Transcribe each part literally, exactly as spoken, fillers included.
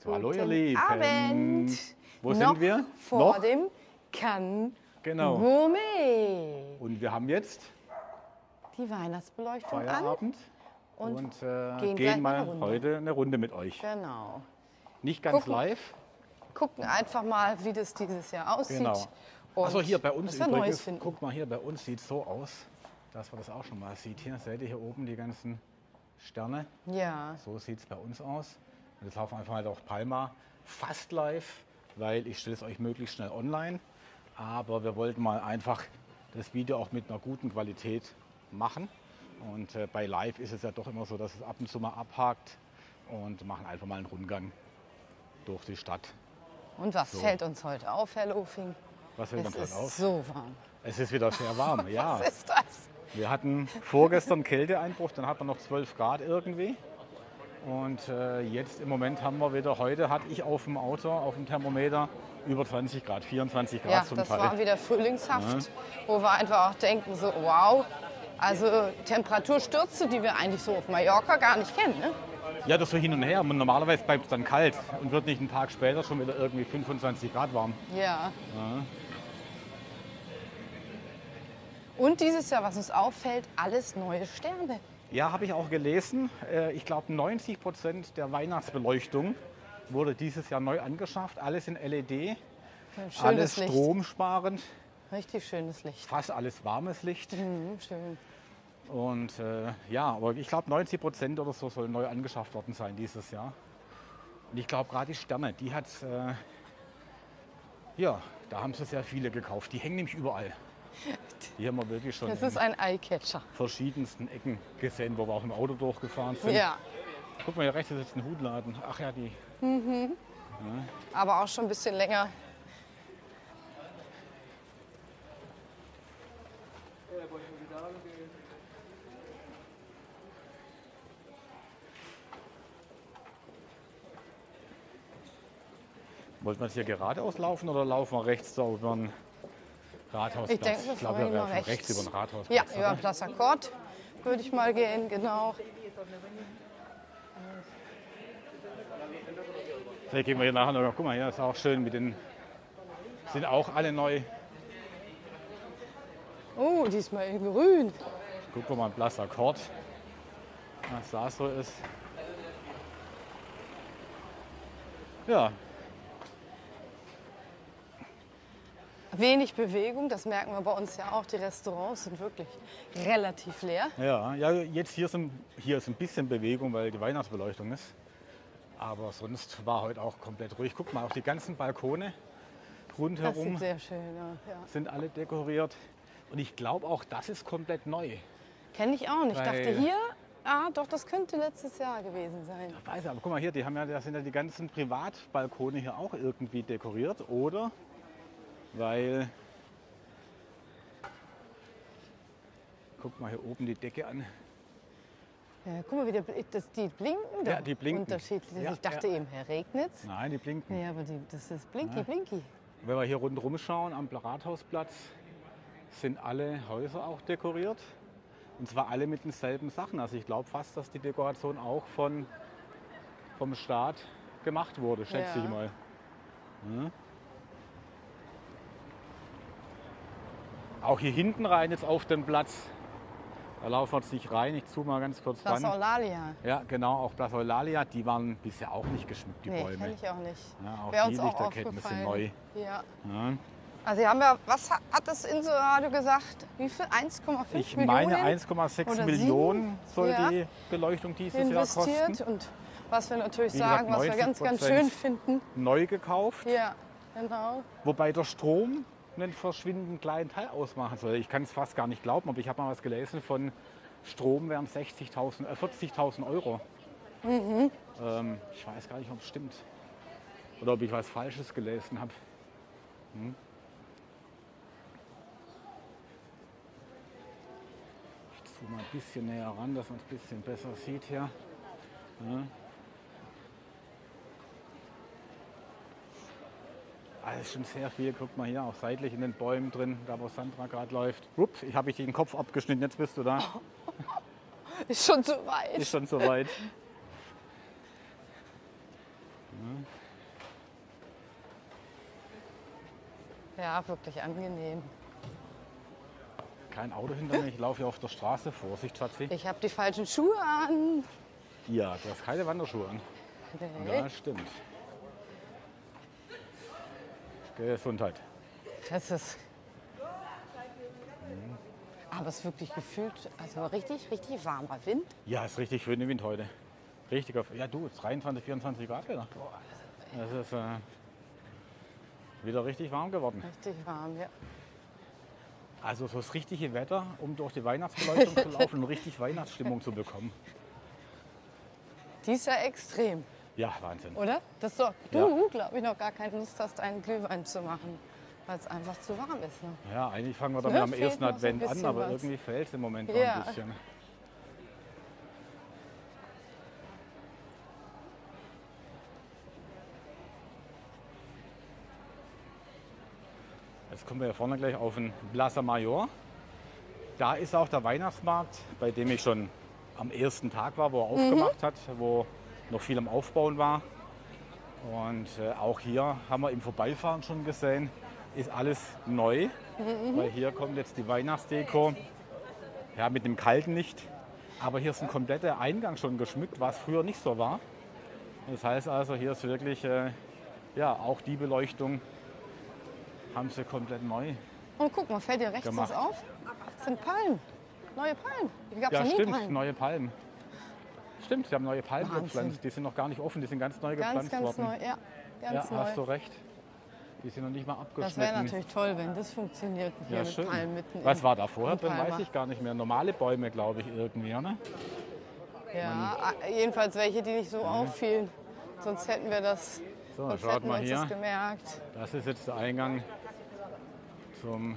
So, hallo ihr Guten Lieben. Abend. Wo Noch sind wir? vor Noch? dem Cannes Genau. Gourmet. Und wir haben jetzt Die Weihnachtsbeleuchtung Feierabend und, und, äh, gehen gehen, gleich mal eine Runde. heute eine Runde mit euch. an. Genau. Nicht ganz Gucken. live. Gucken einfach mal, wie das dieses Jahr aussieht. Genau. Und Also hier bei uns was wir Neues übrigens, finden. guck mal hier, bei uns sieht es so aus, dass man das auch schon mal sieht. Hier seht ihr hier oben die ganzen Sterne. Ja, So sieht es bei uns aus. Und jetzt laufen wir einfach halt auch Palma fast live, weil ich stelle es euch möglichst schnell online. Aber wir wollten mal einfach das Video auch mit einer guten Qualität machen. Und äh, bei Live ist es ja doch immer so, dass es ab und zu mal abhakt und machen einfach mal einen Rundgang durch die Stadt. und was So. fällt uns heute auf, Herr Lofing? Was fällt Es uns heute ist auf? so warm. Es ist wieder sehr warm, ja. Was ist das? Wir hatten vorgestern Kälteeinbruch, dann hatten wir noch zwölf Grad irgendwie. Und äh, jetzt im Moment haben wir wieder, heute hatte ich auf dem Auto, auf dem Thermometer über zwanzig Grad, vierundzwanzig Grad Ja, zum das Teil. war wieder frühlingshaft, wo wir einfach auch denken, so wow, also Temperaturstürze, die wir eigentlich so auf Mallorca gar nicht kennen. Ne? Ja, das so hin und her. Und normalerweise bleibt es dann kalt und wird nicht einen Tag später schon wieder irgendwie fünfundzwanzig Grad warm. Ja. Ja. Und dieses Jahr, was uns auffällt, alles neue Sterne. Ja, habe ich auch gelesen. Äh, Ich glaube, neunzig Prozent der Weihnachtsbeleuchtung wurde dieses Jahr neu angeschafft. Alles in L E D, Schönes alles Licht. stromsparend, Richtig schönes Licht. fast alles warmes Licht. Mhm, schön. Und äh, ja, aber ich glaube, neunzig Prozent oder so soll neu angeschafft worden sein dieses Jahr. Und ich glaube, gerade die Sterne, die hat, äh, ja, da haben sie sehr viele gekauft. Die hängen nämlich überall. Die haben wir wirklich schon Das in ist ein Eyecatcher. verschiedensten Ecken gesehen, wo wir auch im Auto durchgefahren sind. Ja, Guck mal, hier rechts ist jetzt ein Hutladen. Ach ja, die. aber auch schon ein bisschen länger. Wollten wir jetzt hier geradeaus laufen oder laufen wir rechts so über den Rathausplatz? Ich denke, wir ich glaube, fahren wir immer laufen rechts. rechts. über den Rathausplatz. Ja, oder? über Plaza Cort würde ich mal gehen, genau. Vielleicht gehen wir hier nachher noch. Guck mal, hier ist auch schön mit den. Sind auch alle neu. Oh, diesmal in grün. Gucken wir mal in Plaza Cort, was da so ist. Ja, Wenig Bewegung, das merken wir bei uns ja auch. Die Restaurants sind wirklich relativ leer. ja, ja, jetzt hier ist, ein, hier ist ein bisschen Bewegung, weil die Weihnachtsbeleuchtung ist. Aber sonst war heute auch komplett ruhig. Guck mal, auch die ganzen Balkone Das rundherum sieht sehr schön aus. Ja. sind alle dekoriert. Und ich glaube auch, das ist komplett neu. Kenne ich auch nicht. Ich dachte Weil- hier, ah doch, das könnte letztes Jahr gewesen sein. Ich weiß, aber guck mal hier, die haben ja, da sind ja die ganzen Privatbalkone hier auch irgendwie dekoriert, oder? Weil, guck mal hier oben die Decke an. Ja, guck mal, wie der, das, die blinken da. Ja, die blinken. Unterschiedlich. Ja, ich dachte eben, Herr regnet's. Nein, die blinken. Ja, aber die, das ist blinky, blinky. Wenn wir hier rundherum schauen, am Rathausplatz, sind alle Häuser auch dekoriert. Und zwar alle mit denselben Sachen. Also ich glaube fast, dass die Dekoration auch von, vom Staat gemacht wurde, schätze Ja. ich mal. Hm? Auch hier hinten rein jetzt auf den Platz. Da laufen wir jetzt nicht rein. Ich zoome mal ganz kurz Plaza ran. Eulalia. Ja, genau, auch Plaza Eulalia. Die waren bisher auch nicht geschmückt, die Nee, Bäume. kenne ich auch nicht. Ja, auch Wäre die uns auch Lichterketten sind neu. aufgefallen. Ja. Ja. Also Sie haben ja, was hat, hat das Inselradio gesagt? Wie viel? eins Komma fünf Ich Millionen meine eins Komma sechs oder Millionen soll Ja. die Beleuchtung dieses Jahr investiert. kosten. Und was wir natürlich Wie gesagt, sagen, was wir ganz, ganz neunzig schön Prozent finden. Neu gekauft, Ja, genau. wobei der Strom einen verschwindend kleinen Teil ausmachen soll. Ich kann es fast gar nicht glauben, aber ich habe mal was gelesen von Strom wären sechzigtausend, äh, vierzigtausend Euro. Mhm. Ähm, ich weiß gar nicht, ob es stimmt oder ob ich was Falsches gelesen habe. Hm. Ich zoome mal ein bisschen näher ran, dass man es ein bisschen besser sieht hier. Ja. Alles schon sehr viel. Guck mal hier, auch seitlich in den Bäumen drin, da wo Sandra gerade läuft. Ups, ich habe ich den Kopf abgeschnitten, jetzt bist du da. Ist schon zu weit. Ist schon soweit. Ja. Ja, wirklich angenehm. Kein Auto hinter mir, ich laufe hier auf der Straße. Vorsicht, Schatzi. Ich habe die falschen Schuhe an. Ja, du hast keine Wanderschuhe an. Nee. Ja, stimmt. Gesundheit. Das ist. Aber es ist wirklich gefühlt, also richtig, richtig warmer Wind. Ja, ist richtig schön im Wind heute. Richtiger, ja du, dreiundzwanzig, vierundzwanzig Grad wieder. Das ist äh, wieder richtig warm geworden. Richtig warm, ja. Also so das richtige Wetter, um durch die Weihnachtsbeleuchtung zu laufen und richtig Weihnachtsstimmung zu bekommen. Die ist ja extrem, Ja, Wahnsinn. oder? Das so, Ja. du, glaube ich, noch gar keine Lust hast, einen Glühwein zu machen, weil es einfach zu warm ist. Ne? Ja, eigentlich fangen wir damit Ja, am fehlt ersten noch so ein Advent an, bisschen aber was. irgendwie fällt es im Moment noch Ja. ein bisschen. Jetzt kommen wir ja vorne gleich auf den Plaza Mayor. Da ist auch der Weihnachtsmarkt, bei dem ich schon am ersten Tag war, wo er aufgemacht hat, wo noch viel am Aufbauen war. Und äh, auch hier haben wir im Vorbeifahren schon gesehen, ist alles neu, weil hier kommt jetzt die Weihnachtsdeko, ja, mit dem kalten Licht. Aber hier ist ein kompletter Eingang schon geschmückt, was früher nicht so war. Das heißt also, hier ist wirklich, äh, ja, auch die Beleuchtung haben sie komplett neu. Und guck mal, fällt dir rechts Gemacht. was auf? Das sind Palmen, neue Palmen. Die gab es Ja, ja nie stimmt, Palmen. neue Palmen. Stimmt, sie haben neue Palmen Wahnsinn. gepflanzt. Die sind noch gar nicht offen, die sind ganz neu Ganz, gepflanzt ganz worden. neu, ja, ganz Ja, neu. hast du recht. Die sind noch nicht mal Das wäre abgeschnitten. natürlich toll, wenn das funktioniert hier Ja, mit schön. Palmen mitten Was in- war da vorher in drin, Palma. weiß ich gar nicht mehr. Normale Bäume, glaube ich, irgendwie, ne? Ja, ah, jedenfalls welche, die nicht so auffielen. Sonst hätten wir das, So, sonst schaut hätten wir mal uns hier. das gemerkt. Das ist jetzt der Eingang zum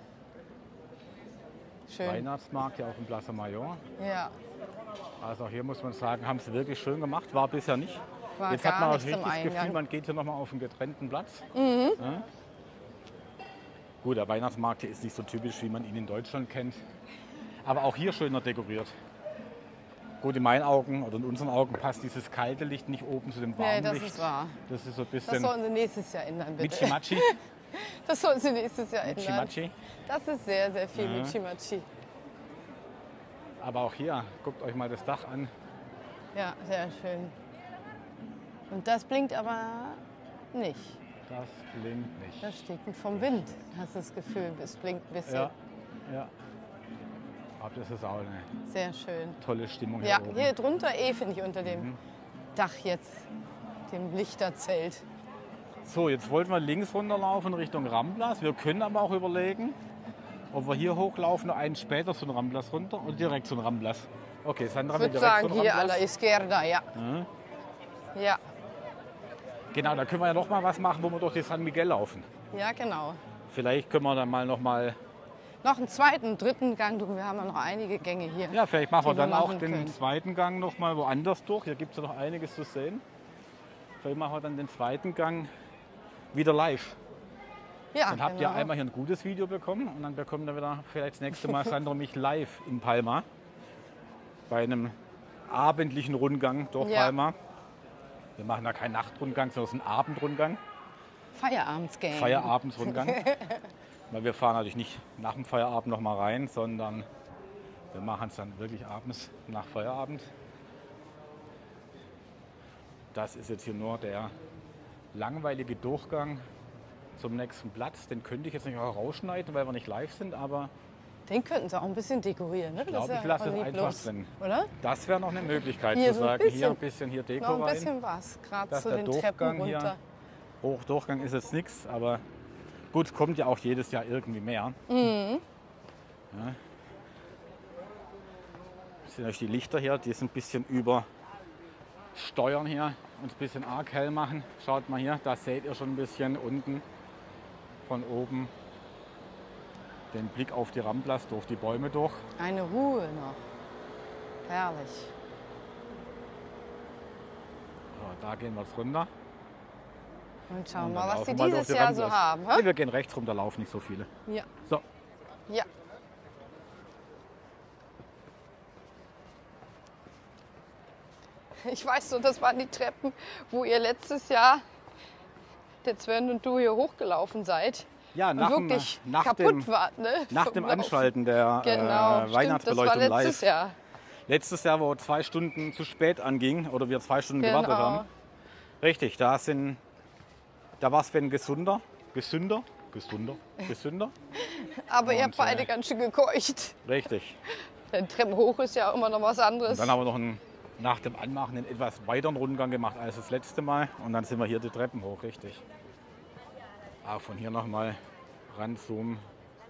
Schön. Weihnachtsmarkt hier auf dem Plaza Mayor. Ja, Also auch hier muss man sagen, haben sie wirklich schön gemacht. War bisher nicht. war Jetzt gar hat man auch nicht richtig zum das Gefühl, Eingang. man geht hier nochmal auf einen getrennten Platz. Mhm. Ja. Gut, der Weihnachtsmarkt hier ist nicht so typisch, wie man ihn in Deutschland kennt. Aber auch hier schöner dekoriert. Gut, in meinen Augen oder in unseren Augen passt dieses kalte Licht nicht oben zu dem warmen Nee, das Licht. ist wahr. Das ist so ein Das bisschen sollten sie nächstes Jahr ändern, bitte. Michi-Machi. Das sollten sie nächstes Jahr ändern. Michi-Machi. Das ist sehr, sehr viel Ja. Michi-Machi. Aber auch hier, guckt euch mal das Dach an. Ja, sehr schön. Und das blinkt aber nicht. Das blinkt nicht. Das steht vom Wind, hast du das Gefühl. Es blinkt ein bisschen. Ja, ja. Aber das ist auch eine Sehr schön. tolle Stimmung hier Ja, oben. hier drunter eh, finde ich, unter dem Mhm. Dach jetzt, dem Lichterzelt. So, jetzt wollten wir links runterlaufen Richtung Ramblas. Wir können aber auch überlegen, ob wir hier hochlaufen, noch einen später zu den Ramblas runter oder direkt zu den Ramblas. Okay, Sandra Ich will würde direkt sagen, zu den hier a la Ramblas. izquierda, ja. Mhm. Ja, Genau, da können wir ja noch mal was machen, wo wir durch die San Miguel laufen. ja, genau. Vielleicht können wir dann mal noch mal, Noch einen zweiten, dritten Gang, du, wir haben ja noch einige Gänge hier. ja, vielleicht machen wir Die wir dann auch machen den können. zweiten Gang noch mal woanders durch. Hier gibt es ja noch einiges zu sehen. Vielleicht machen wir dann den zweiten Gang wieder live. Ja, Dann habt genau. ihr einmal hier ein gutes Video bekommen und dann bekommt ihr wieder vielleicht das nächste Mal Sandra und mich live in Palma bei einem abendlichen Rundgang durch Ja. Palma. Wir machen da keinen Nachtrundgang, sondern es ist ein Abendrundgang, Feierabendsgang. Feierabendsrundgang. Weil wir fahren natürlich nicht nach dem Feierabend noch mal rein, sondern wir machen es dann wirklich abends nach Feierabend. Das ist jetzt hier nur der langweilige Durchgang zum nächsten Platz. Den könnte ich jetzt nicht auch rausschneiden, weil wir nicht live sind, aber Den könnten sie auch ein bisschen dekorieren, ne? ich glaube, Das ich ist lasse ja es einfach lieblos, drin. Oder? Das wäre noch eine Möglichkeit Hier zu so ein sagen, bisschen. hier ein bisschen hier Deko Noch ein rein. bisschen was, gerade Dass zu der den Treppen Durchgang hier- runter. Hochdurchgang ist jetzt nichts, aber gut, es kommt ja auch jedes Jahr irgendwie mehr. Mhm. Ja. Das sind euch die Lichter hier, die sind ein bisschen übersteuern hier und ein bisschen arg hell machen. Schaut mal hier, da seht ihr schon ein bisschen unten von oben den Blick auf die Ramblas durch die Bäume durch. Eine Ruhe noch. Herrlich. So, da gehen wir jetzt runter. Und schauen Und mal, dann was laufen sie wir durch dieses die Jahr so Ramblas. haben. Nee, Hä? wir gehen rechts rum, da laufen nicht so viele. Ja. So, Ja. Ich weiß so, das waren die Treppen, wo ihr letztes Jahr, der Sven und du, hier hochgelaufen seid. Ja, nach und dem, wirklich nach kaputt dem, war. Ne? nach Vom dem Laufen. Anschalten der Genau, äh, stimmt, Weihnachtsbeleuchtung das war letztes live. Jahr. Letztes Jahr, wo zwei Stunden zu spät anging oder wir zwei Stunden Genau. gewartet haben. Richtig, da sind, da war Sven gesünder, gesünder, gesünder, gesünder. Aber ihr Und, habt beide äh, ganz schön gekeucht. Richtig. Denn Treppen hoch ist ja immer noch was anderes. Und dann haben wir noch einen, nach dem Anmachen einen etwas weiteren Rundgang gemacht als das letzte Mal. Und dann sind wir hier die Treppen hoch, richtig. Auch von hier nochmal ranzoomen.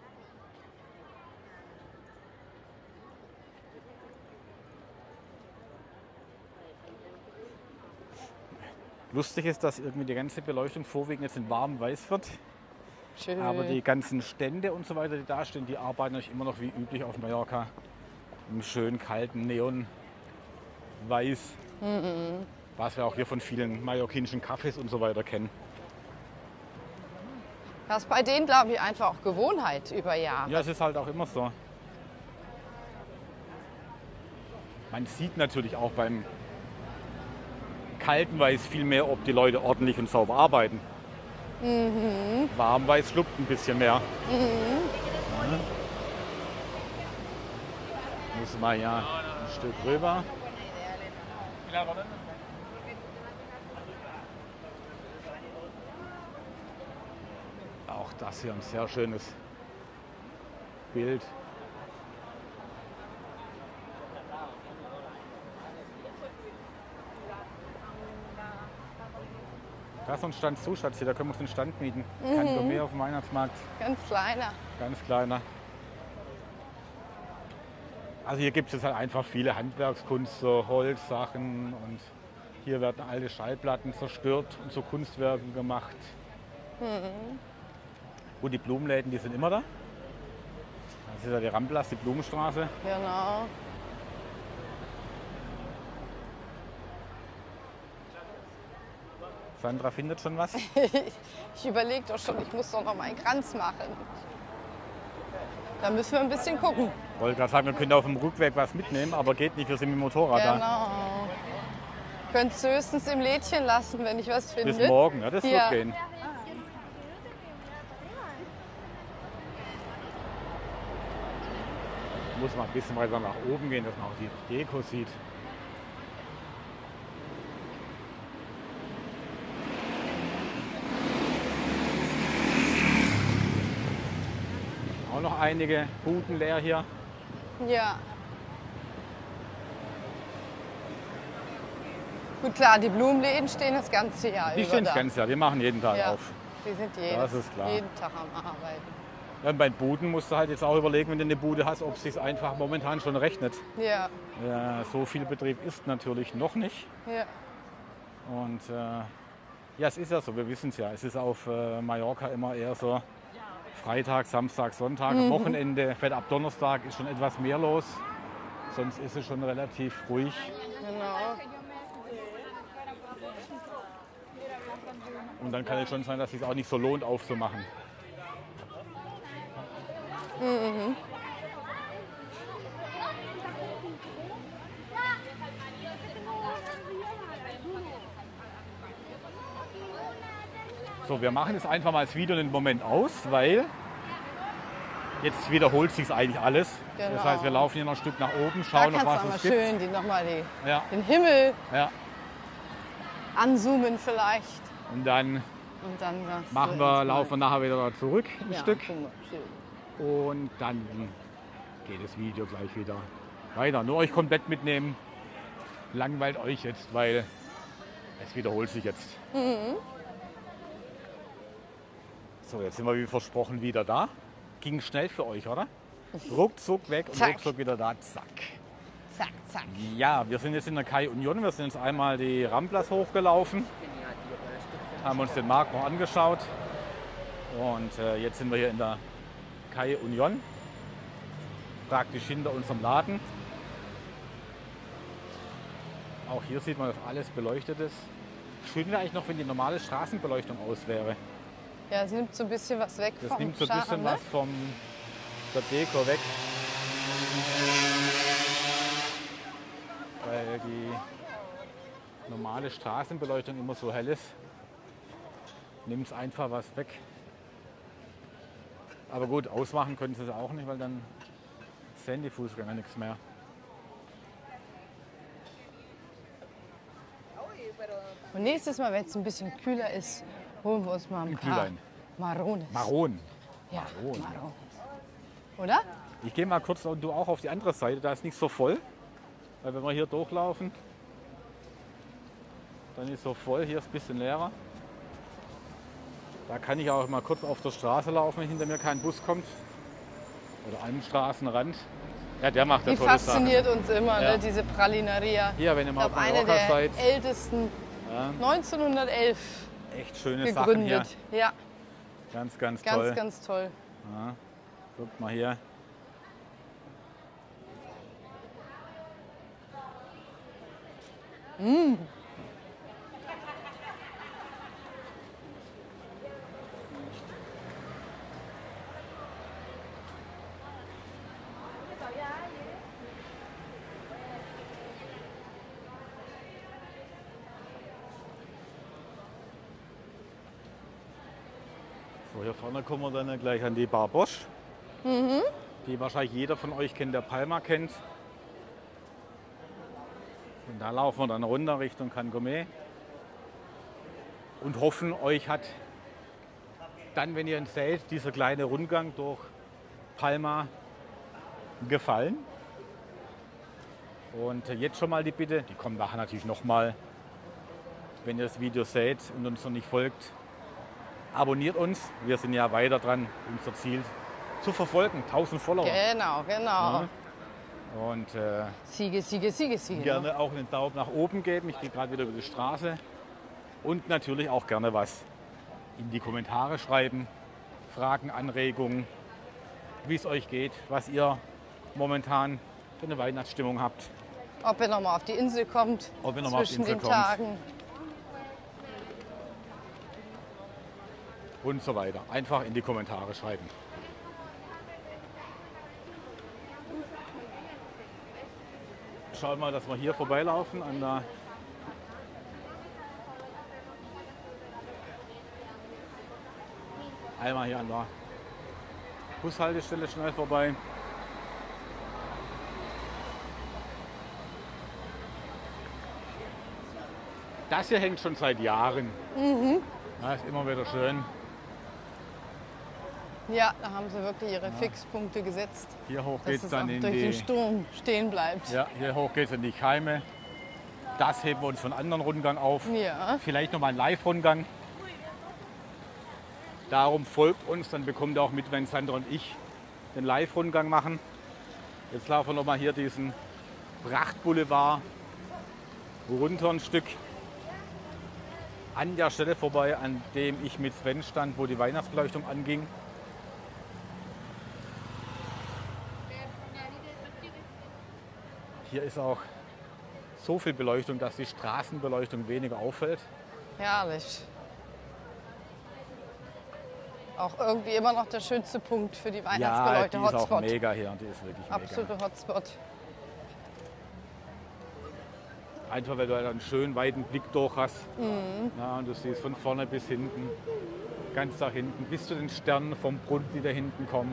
Lustig ist, dass irgendwie die ganze Beleuchtung vorwiegend jetzt in warm weiß wird. Schön. Aber die ganzen Stände und so weiter, die da stehen, die arbeiten natürlich immer noch wie üblich auf Mallorca. Im schönen kalten Neon weiß. Mhm. Was wir auch hier von vielen mallorquinischen Cafés und so weiter kennen. Das ist bei denen, glaube ich, einfach auch Gewohnheit über Jahre. Ja, es ist halt auch immer so. Man sieht natürlich auch beim kalten Weiß viel mehr, ob die Leute ordentlich und sauber arbeiten. Mhm. Warm Weiß schluckt ein bisschen mehr. Mhm. Ja. Muss mal ja ein Stück rüber. Auch das hier ein sehr schönes Bild. Da ist so ein Stand Zuschatz hier, da können wir uns den Stand mieten. Mhm. Kein Gourmet auf dem Weihnachtsmarkt, Ganz kleiner. ganz kleiner. Also hier gibt es halt einfach viele Handwerkskunst, so Holzsachen und hier werden alte Schallplatten zerstört und zu Kunstwerken gemacht. Mhm. Gut, die Blumenläden, die sind immer da. Das ist ja die Ramblas, die Blumenstraße. Genau. Sandra findet schon was. Ich überlege doch schon, ich muss doch noch mal einen Kranz machen. Da müssen wir ein bisschen gucken. Ich wollte gerade sagen, wir können auf dem Rückweg was mitnehmen, aber geht nicht, wir sind mit dem Motorrad da. Genau. Könntest du höchstens im Lädchen lassen, wenn ich was finde. Bis morgen, ja, das Ja. wird gehen. Muss mal ein bisschen weiter nach oben gehen, dass man auch die Deko sieht. Auch noch einige Buden leer hier. Ja. Gut, klar, die Blumenläden stehen das ganze Jahr Die über stehen da. das ganze Jahr, die machen jeden Tag Ja. auf. Die sind jedes, Das ist klar. jeden Tag am Arbeiten. Ja, und bei Buden musst du halt jetzt auch überlegen, wenn du eine Bude hast, ob es sich einfach momentan schon rechnet. Ja, Ja, so viel Betrieb ist natürlich noch nicht. ja. Und äh, ja, es ist ja so, wir wissen es ja. Es ist auf äh, Mallorca immer eher so Freitag, Samstag, Sonntag. Mhm. Am Wochenende, vielleicht ab Donnerstag ist schon etwas mehr los. Sonst ist es schon relativ ruhig. Genau. Und dann kann es schon sein, dass es sich auch nicht so lohnt, aufzumachen. Mhm. So, wir machen jetzt einfach mal das Video einen Moment aus, weil jetzt wiederholt sich eigentlich alles. Genau. Das heißt, wir laufen hier noch ein Stück nach oben, Da schauen noch, kannst du was auch mal es gibt. schön die, noch mal die, Ja, den Himmel ja. anzoomen vielleicht. Und dann Und dann sagst machen du wir, erst mal- laufen wir nachher wieder da zurück ein ja, Stück. guck mal, schön. Und dann geht das Video gleich wieder weiter. Nur euch komplett mitnehmen. Langweilt euch jetzt, weil es wiederholt sich jetzt. Mhm. So, jetzt sind wir wie versprochen wieder da. Ging schnell für euch, oder? Ruckzuck weg und Zack. ruckzuck wieder da. Zack. Zack, zack. Ja, wir sind jetzt in der Kai Union. Wir sind jetzt einmal die Ramblas hochgelaufen. Haben uns den Markt noch angeschaut. Und äh, jetzt sind wir hier in der Kai Union. Praktisch hinter unserem Laden. Auch hier sieht man, dass alles beleuchtet ist. Schön wäre eigentlich noch, wenn die normale Straßenbeleuchtung aus wäre. Ja, es nimmt so ein bisschen was weg Das vom nimmt so ein Charme, bisschen ne? was vom der Deko weg. Weil die normale Straßenbeleuchtung immer so hell ist. Nimmt es einfach was weg. Aber gut, ausmachen können sie es auch nicht, weil dann sehen die Fußgänger nichts mehr. Und nächstes Mal, wenn es ein bisschen kühler ist, holen wir uns mal ein, Ein paar Glühwein. Marones. Maron. Ja, Maron. Marones. Oder? Ich gehe mal kurz und du auch auf die andere Seite, da ist nicht so voll. Weil wenn wir hier durchlaufen, dann ist so voll, hier ist ein bisschen leerer. Da kann ich auch mal kurz auf der Straße laufen, wenn hinter mir kein Bus kommt. Oder am Straßenrand. Ja, der macht ja Die tolle fasziniert Sachen. uns immer, Ja. ne, diese Pralineria. Hier, wenn ihr Ich mal auf glaube, eine Mallorca der seid, ältesten, ja, neunzehnhundertelf echt schöne Sachen hier. gegründet. Ja, Ganz, ganz, ganz, toll. ganz toll. Ja. Guckt mal hier. So, hier vorne kommen wir dann gleich an die Bar Bosch, die wahrscheinlich jeder von euch kennt, der Palma kennt. Und da laufen wir dann runter Richtung Cangomet und hoffen, euch hat dann, wenn ihr ihn seht, dieser kleine Rundgang durch Palma gefallen. Und jetzt schon mal die Bitte, die kommen nachher natürlich nochmal, wenn ihr das Video seht und uns noch nicht folgt, abonniert uns. Wir sind ja weiter dran, unser Ziel zu verfolgen. tausend Follower. Genau, genau. Ja. Und äh, Siege, Siege, Siege, Siege. gerne auch einen Daumen nach oben geben. Ich gehe gerade wieder über die Straße. Und natürlich auch gerne was in die Kommentare schreiben. Fragen, Anregungen, wie es euch geht, was ihr momentan für eine Weihnachtsstimmung habt. Ob ihr nochmal auf die Insel kommt, Ob ihr noch mal auf die zwischen Insel den kommt. Tagen. Und so weiter. Einfach in die Kommentare schreiben. Schauen wir mal, dass wir hier vorbeilaufen an der einmal hier an der Bushaltestelle schnell vorbei. Das hier hängt schon seit Jahren. Mhm. Das ist immer wieder schön. Ja, da haben sie wirklich ihre Fixpunkte gesetzt, Hier hoch dass geht es es dann auch in durch den die, Sturm stehen bleibt. ja, hier hoch geht's in die Keime. Das heben wir uns von anderen Rundgang auf. Ja. Vielleicht noch mal ein Live-Rundgang. Darum folgt uns, dann bekommt ihr auch mit, wenn Sandra und ich den Live-Rundgang machen. Jetzt laufen wir noch mal hier diesen Prachtboulevard runter ein Stück an der Stelle vorbei, an dem ich mit Sven stand, wo die Weihnachtsbeleuchtung anging. Hier ist auch so viel Beleuchtung, dass die Straßenbeleuchtung weniger auffällt. Herrlich. Auch irgendwie immer noch der schönste Punkt für die Ja, Weihnachtsbeleuchtung. die ist auch Hotspot. mega hier. Die ist wirklich mega. Absolute Hotspot. Einfach weil du halt einen schönen weiten Blick durch hast. Ja, und du siehst von vorne bis hinten, ganz nach hinten, bis zu den Sternen vom Brunnen, die da hinten kommen.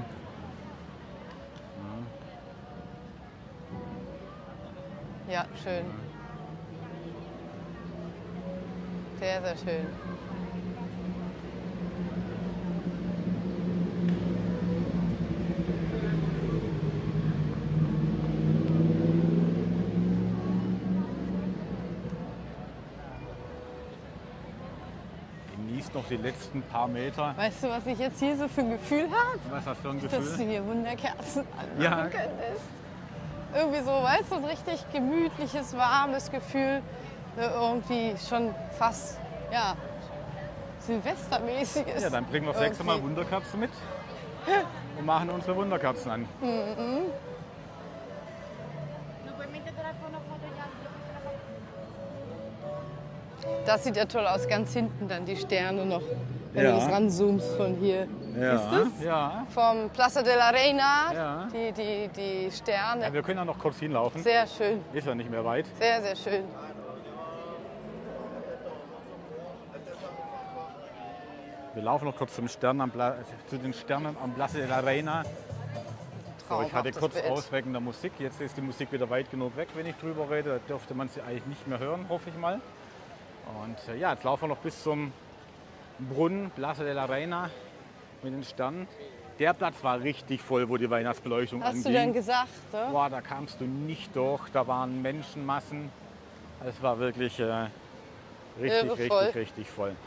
Ja, schön. Sehr, sehr schön. Genießt noch die letzten paar Meter. Weißt du, was ich jetzt hier so für ein Gefühl habe? Was ist das für ein Dass du Gefühl? hier Wunderkerzen anmachen Ja. könntest. Irgendwie so, weißt du, ein richtig gemütliches, warmes Gefühl. So irgendwie schon fast, ja, silvestermäßiges. Ja, dann bringen wir das nächste Mal Irgendwie. Wunderkerzen mit und machen unsere Wunderkerzen an. Das sieht ja toll aus, ganz hinten dann die Sterne noch, wenn Ja. du das ranzoomst von hier. Ja, Siehst du's? ja. Vom Plaza de la Reina, Ja. die, die, die Sterne. Ja, wir können ja noch kurz hinlaufen. Sehr schön, Ist ja nicht mehr weit. sehr, sehr schön. Wir laufen noch kurz zum Stern am Pla zu den Sternen am Place de la Reina. So, ich hatte kurz Bild. aus wegen der Musik. Jetzt ist die Musik wieder weit genug weg, wenn ich drüber rede. Da dürfte man sie eigentlich nicht mehr hören, hoffe ich mal. Und äh, ja, jetzt laufen wir noch bis zum Brunnen, Place de la Reina mit den Sternen. Der Platz war richtig voll, wo die Weihnachtsbeleuchtung Hast anging. du denn gesagt? Ne? Boah, da kamst du nicht durch. Da waren Menschenmassen. Es war wirklich äh, richtig, Irre richtig, voll. richtig voll.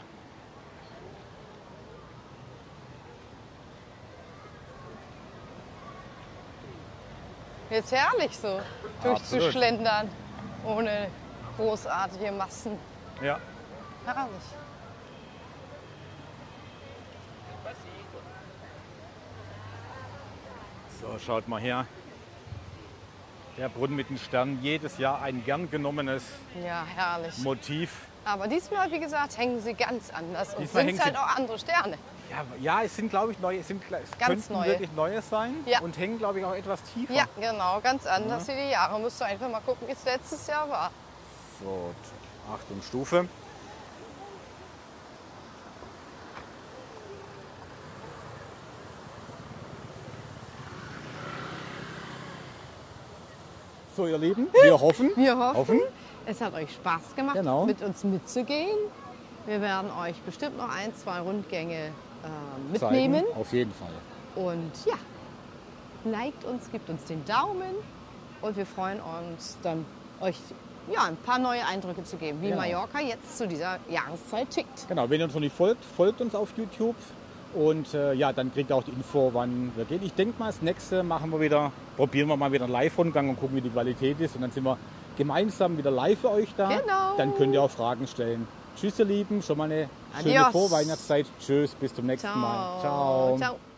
Jetzt herrlich so, Absolut. durchzuschlendern, ohne großartige Massen. Ja. Herrlich. So, schaut mal her. Der Brunnen mit den Sternen, jedes Jahr ein gern genommenes Ja, herrlich. Motiv. Aber diesmal, wie gesagt, hängen sie ganz anders. Und Diesmal sind hängen halt sie- auch andere Sterne. Ja, ja, es sind, glaube ich, neue, es, sind, es Ganz könnten neue. wirklich neue sein Ja. und hängen, glaube ich, auch etwas tiefer. Ja, genau, ganz anders wie die Jahre. Musst du einfach mal gucken, wie es letztes Jahr war. So, Achtung, Stufe. So, ihr Lieben, wir hoffen, Wir hoffen, hoffen, es hat euch Spaß gemacht, Genau. mit uns mitzugehen. Wir werden euch bestimmt noch ein, zwei Rundgänge äh, mitnehmen. zeigen, auf jeden Fall. Und ja, liked uns, gebt uns den Daumen und wir freuen uns dann, euch ja, ein paar neue Eindrücke zu geben, wie Genau. Mallorca jetzt zu dieser Jahreszeit tickt. Genau, wenn ihr uns noch nicht folgt, folgt uns auf YouTube. Und äh, ja, dann kriegt ihr auch die Info, wann wir gehen. Ich denke mal, das nächste machen wir wieder, probieren wir mal wieder einen Live-Rundgang und gucken, wie die Qualität ist. Und dann sind wir gemeinsam wieder live für euch da. Genau. Dann könnt ihr auch Fragen stellen. Tschüss, ihr Lieben, schon mal eine schöne Adios. Vorweihnachtszeit. Tschüss, bis zum nächsten Mal. Ciao. Ciao.